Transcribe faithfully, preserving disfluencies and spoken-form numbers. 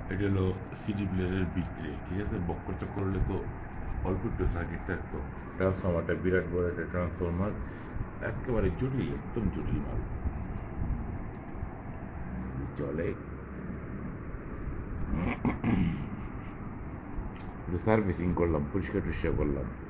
এটা হলো সিডি প্লেয়ারের বিক্রি, ঠিক আছে? বক্করটা করলে তো অল্প একটু সার্কিট থাকতো। ট্রান্সফর্মারটা বিরাট বড় একটা ট্রান্সফর্মার, একেবারে জটিল, একদম জটিল মাল। চলে সার্ভিসিং করলাম, পরিষ্কার টরিষ্কার করলাম।